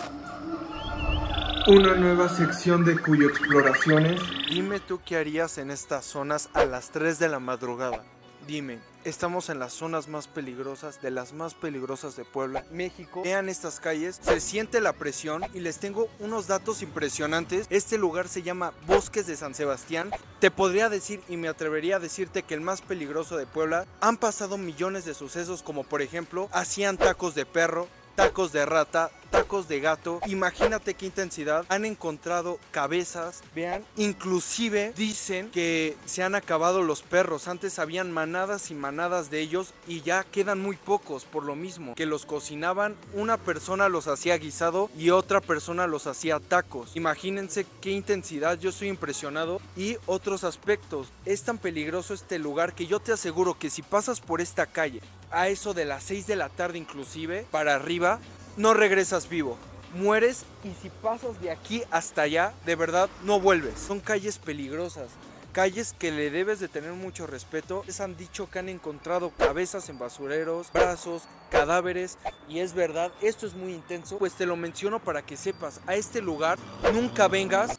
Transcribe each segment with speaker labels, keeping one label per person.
Speaker 1: Una nueva sección de Cuyo Exploraciones.
Speaker 2: Dime tú qué harías en estas zonas a las 3 de la madrugada. Dime, estamos en las zonas más peligrosas, de las más peligrosas de Puebla, México. Vean estas calles, se siente la presión y les tengo unos datos impresionantes. Este lugar se llama Bosques de San Sebastián. Te podría decir y me atrevería a decirte que el más peligroso de Puebla. Han pasado millones de sucesos, como por ejemplo, hacían tacos de perro, tacos de rata, tacos de gato. Imagínate qué intensidad. Han encontrado cabezas, vean. Inclusive dicen que se han acabado los perros. Antes habían manadas y manadas de ellos y ya quedan muy pocos, por lo mismo que los cocinaban. Una persona los hacía guisado y otra persona los hacía tacos. Imagínense qué intensidad. Yo estoy impresionado. Y otros aspectos. Es tan peligroso este lugar que yo te aseguro que si pasas por esta calle a eso de las 6 de la tarde inclusive para arriba, no regresas vivo, mueres. Y si pasas de aquí hasta allá, de verdad no vuelves. Son calles peligrosas, calles que le debes de tener mucho respeto. Les han dicho que han encontrado cabezas en basureros, brazos, cadáveres, y es verdad, esto es muy intenso. Pues te lo menciono para que sepas, a este lugar nunca vengas.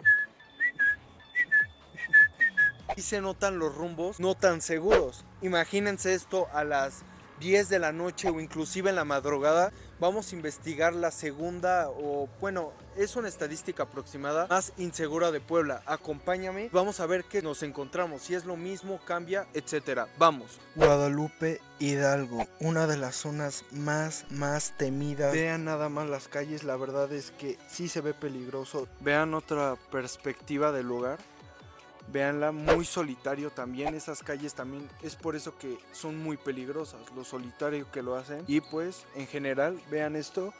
Speaker 2: Y se notan los rumbos no tan seguros. Imagínense esto a las 10 de la noche o inclusive en la madrugada. Vamos a investigar la segunda, o bueno, es una estadística aproximada, más insegura de Puebla. Acompáñame, vamos a ver qué nos encontramos, si es lo mismo, cambia, etcétera. Vamos. Guadalupe Hidalgo, una de las zonas más temidas. Vean nada más las calles, la verdad es que sí se ve peligroso. Vean otra perspectiva del lugar. Véanla, muy solitario también, esas calles también, es por eso que son muy peligrosas, lo solitario que lo hacen. Y pues, en general, vean esto.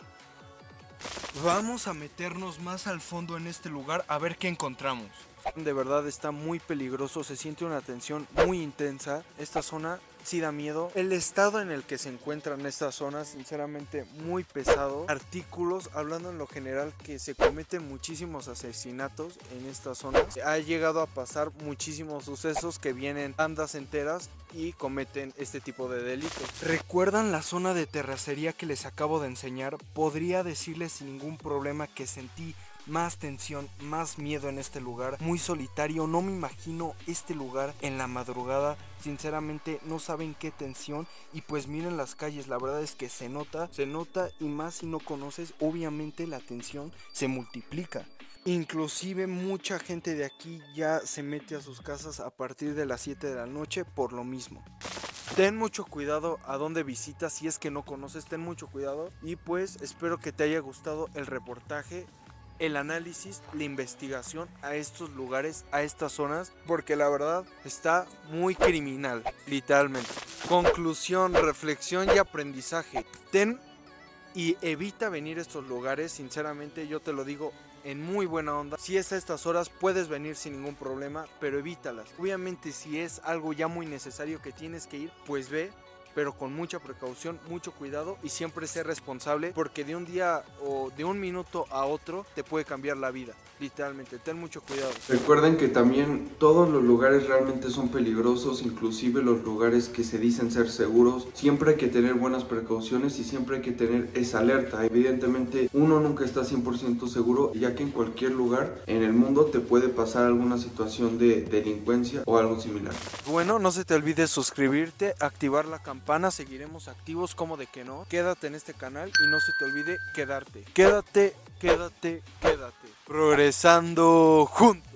Speaker 2: Vamos a meternos más al fondo en este lugar a ver qué encontramos. De verdad está muy peligroso, se siente una tensión muy intensa. Esta zona sí da miedo. El estado en el que se encuentran estas zonas, sinceramente muy pesado. Artículos, hablando en lo general, que se cometen muchísimos asesinatos en estas zonas. Ha llegado a pasar muchísimos sucesos que vienen bandas enteras y cometen este tipo de delitos. ¿Recuerdan la zona de terracería que les acabo de enseñar? Podría decirles sin ningún problema que sentí más tensión, más miedo en este lugar, muy solitario. No me imagino este lugar en la madrugada, sinceramente no saben qué tensión. Y pues miren las calles, la verdad es que se nota y más si no conoces, obviamente la tensión se multiplica. Inclusive mucha gente de aquí ya se mete a sus casas a partir de las 7 de la noche por lo mismo. Ten mucho cuidado a dónde visitas, si es que no conoces, ten mucho cuidado. Y pues espero que te haya gustado el reportaje, el análisis, la investigación a estos lugares, a estas zonas, porque la verdad está muy criminal, literalmente. Conclusión, reflexión y aprendizaje. Ten y evita venir a estos lugares, sinceramente yo te lo digo en muy buena onda. Si es a estas horas puedes venir sin ningún problema, pero evítalas. Obviamente si es algo ya muy necesario que tienes que ir, pues ve, pero con mucha precaución, mucho cuidado y siempre ser responsable, porque de un día o de un minuto a otro te puede cambiar la vida, literalmente. Ten mucho cuidado.
Speaker 1: Recuerden que también todos los lugares realmente son peligrosos, inclusive los lugares que se dicen ser seguros. Siempre hay que tener buenas precauciones y siempre hay que tener esa alerta. Evidentemente uno nunca está 100% seguro, ya que en cualquier lugar en el mundo te puede pasar alguna situación de delincuencia o algo similar.
Speaker 2: Bueno, no se te olvide suscribirte, activar la campana, seguiremos activos, como de que no. Quédate en este canal y no se te olvide quedarte. Quédate. Progresando juntos.